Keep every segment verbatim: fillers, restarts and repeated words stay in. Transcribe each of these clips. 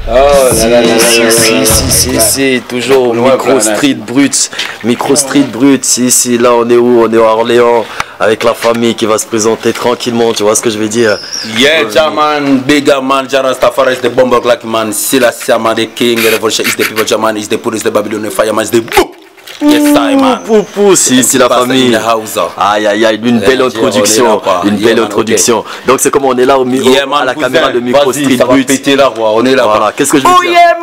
Oh là Si, là là là si, là si, là là si, si, là. si, toujours Loin, Micro plein, Street Brut, Micro Street Brut, si, si, là on est où? On est à Orléans, avec la famille qui va se présenter tranquillement, tu vois ce que je veux dire? Yeah, Jaman, big up man, Jara Stafari is the bomber clock man, Silassia man, the king, the revolution is the people, Jaman is the police, the Babylon, fireman is the boom. Yes, I man. Pou, pou, si, si la famille. Aïe, aïe, aïe, une belle introduction, une belle introduction. Donc c'est comme on est là au milieu, à la caméra de Micro Street Brut. On est là, voilà, qu'est-ce que je veux oh dire? Yeah,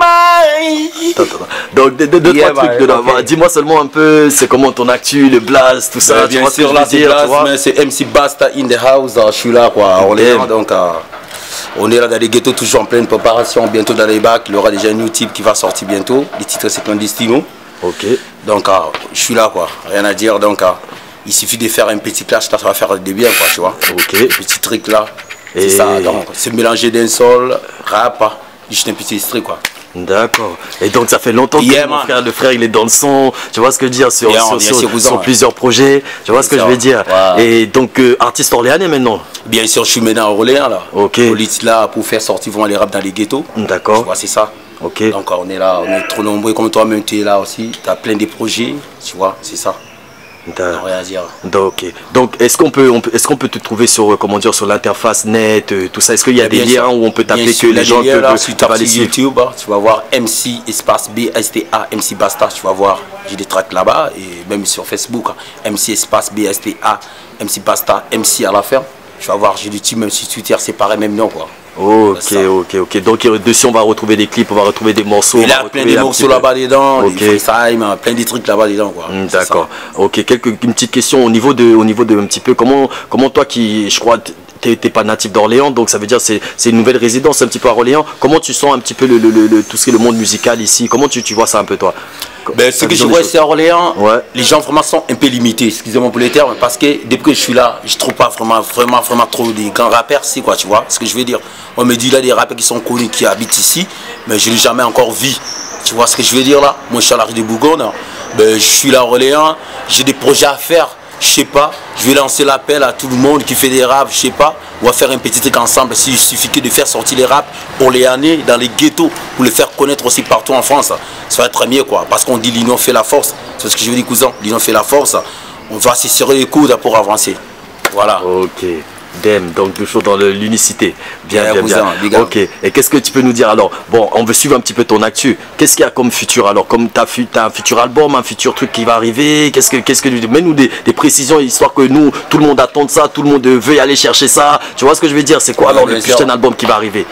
man. Donc deux, deux, deux Yeah, trois man, trucs dedans. okay. Voilà, dis-moi seulement un peu, c'est comment ton actu, le blaze, tout ça, Euh, tu bien vois ce que sûr, je là veux c'est dire, tu Blast, vois? mais c'est M C Basta in the house, je suis là quoi, on est là donc euh, on est là dans les ghettos toujours en pleine préparation, bientôt dans les bacs, il y aura déjà un new type qui va sortir bientôt, les titres c'est clandestino. Ok. Donc euh, je suis là quoi, rien à dire, donc euh, il suffit de faire un petit clash, ça va faire des biens quoi, tu vois. Ok. Un petit truc là, c'est Et... ça, donc c'est mélangé d'un sol, rap, juste un petit extrait quoi. D'accord. Et donc ça fait longtemps que Yeah, mon man. frère, le frère il est dans le son, tu vois ce que je veux dire, sur, Yeah, sur, on est sur, chez vous, sur hein. plusieurs projets, tu vois ce que je veux dire. Ouais. Et donc euh, artiste orléanais maintenant. Bien sûr, je suis maintenant à Orléans là. Ok. Police là pour faire sortir vraiment les rap dans les ghettos. D'accord. Tu vois, c'est ça. Ok. Donc on est là, on est trop nombreux comme toi-même, tu es là aussi. Tu as plein de projets, tu vois, c'est ça. D'accord. Rien à dire. Donc, ok. Donc est-ce qu'on peut, on peut est-ce qu'on peut te trouver sur euh, comment dire sur l'interface net, euh, tout ça? Est-ce qu'il y a des Bien liens sûr. où on peut taper Bien que sûr, il y a les gens des liens, peuvent là, si tu tapes aller sur suivre? YouTube, hein, tu vas voir M C espace B S T A, M C Basta, tu vas voir, j'ai des tracks là-bas et même sur Facebook, hein, M C espace B S T A, M C Basta, M C à la fin. Tu vas voir, j'ai des teams même sur Twitter, c'est pareil, même nom quoi. Ok, ok, ok. Donc euh, dessus on va retrouver des clips, on va retrouver des morceaux. Il on y va a plein retrouver de un morceaux petit peu- là-bas dedans, Ok. des freestyle, plein de trucs là-bas dedans quoi. Hmm, C'est D'accord. ça. Ok, quelques une petite question au niveau de au niveau de un petit peu comment comment toi qui je crois t'es t'es pas natif d'Orléans, donc ça veut dire c'est c'est une nouvelle résidence un petit peu à Orléans. Comment tu sens un petit peu le, le, le, le- tout ce qui est le monde musical ici? Comment tu, tu vois ça un peu toi? Ben, ce Ta que je vision des vois choses. ici à Orléans, Ouais. les gens vraiment sont un peu limités, excusez-moi pour les termes, parce que depuis que je suis là, je trouve pas vraiment, vraiment, vraiment trop des grands rappeurs, si quoi, tu vois, ce que je veux dire. On me dit là des rappeurs qui sont connus, qui habitent ici, mais je l'ai jamais encore vu. Tu vois ce que je veux dire là? Moi je suis à la rue de Bourgogne, ben, je suis là à Orléans, j'ai des projets à faire, je sais pas, je vais lancer l'appel à tout le monde qui fait des raps, je sais pas, on va faire un petit truc ensemble, s'il suffit que de faire sortir les raps orléanais dans les ghettos, pour les faire connaître aussi partout en France, ça va être mieux quoi, parce qu'on dit l'union fait la force, c'est ce que je veux dire cousin, l'union fait la force, on va se serrer les coudes pour avancer, voilà. Ok. Dem, donc toujours dans le- l'unicité. Bien, Yeah, bien, cousin, bien. big up. Ok. Et qu'est-ce que tu peux nous dire alors? Bon, on veut suivre un petit peu ton actu. Qu'est-ce qu'il y a comme futur alors? Comme tu as un futur album, un futur truc qui va arriver? Qu'est-ce que, qu'est-ce que tu mets-nous des, des précisions histoire que nous, tout le monde attende ça, tout le monde veut y aller chercher ça. Tu vois ce que je veux dire? C'est quoi Ouais, alors le bien sûr. prochain album qui va arriver?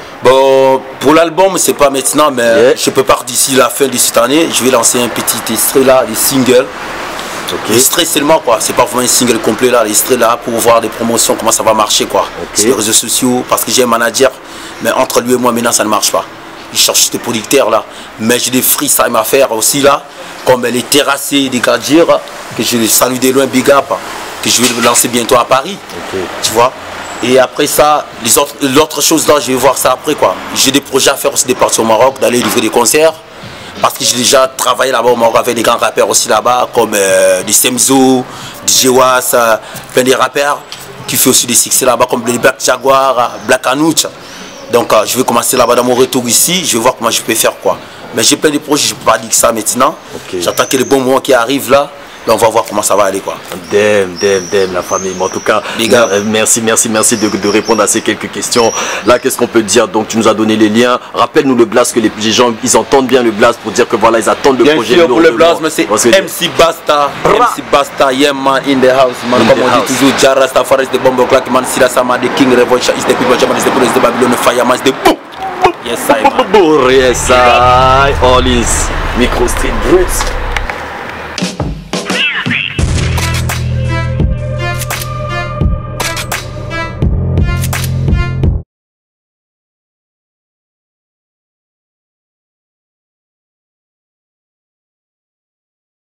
Bon, pour l'album, c'est pas maintenant, mais Yeah. je peux pas d'ici la fin de cette année, je vais lancer un petit extrait là, des singles. Ok. L'extrait seulement quoi, c'est pas vraiment un single complet là, l'extrait là pour voir des promotions, comment ça va marcher quoi. Sur les réseaux sociaux, parce que j'ai un manager, mais entre lui et moi maintenant ça ne marche pas. Je cherche des producteurs là, mais j'ai des freestyles à faire aussi là, comme les terrassés des Gadir, que je salue de loin, big up, que je vais lancer bientôt à Paris, Ok. tu vois. Et après ça, les autres, l'autre chose là, je vais voir ça après quoi. J'ai des projets à faire aussi, des parties au Maroc, d'aller livrer des concerts. Parce que j'ai déjà travaillé là-bas au Maroc avec des grands rappeurs aussi là-bas, comme euh, des Semzo, D J Was, euh, plein de rappeurs qui font aussi des succès là-bas, comme les Black Jaguar, euh, Black Anouch. Donc euh, je vais commencer là-bas dans mon retour ici, je vais voir comment je peux faire quoi. Mais j'ai plein de projets, je ne peux pas dire que ça maintenant. Ok. J'attends que les bons moments qui arrivent là, là on va voir comment ça va aller quoi. Dem, dem, dem, la famille. Mais en tout cas, Big up. euh, merci, merci, merci de, de répondre à ces quelques questions. Là, qu'est-ce qu'on peut dire? Donc, tu nous as donné les liens. Rappelle-nous le blast, que les, les gens, ils entendent bien le blast pour dire que voilà, ils attendent le Bien projet. sûr, pour le lourdement. blast, mais c'est Parce que- M C Basta, M C Basta, yeah man, in the house, man, In comme the on house. dit toujours, Jara Stafari is the bomber clock, man, Sila Sama, the king, revolution is the people, Jaman is the police, the Babylon, fireman is the boom. Yes, I man. Yes, I, all is Micro Street Brut.